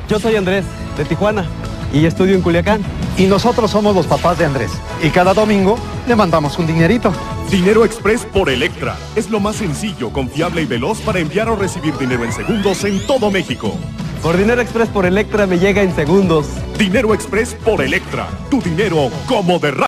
Yo soy Andrés, de Tijuana, y estudio en Culiacán. Y nosotros somos los papás de Andrés. Y cada domingo le mandamos un dinerito. Dinero Express por Electra. Es lo más sencillo, confiable y veloz para enviar o recibir dinero en segundos en todo México. Por Dinero Express por Electra me llega en segundos. Dinero Express por Electra. Tu dinero como de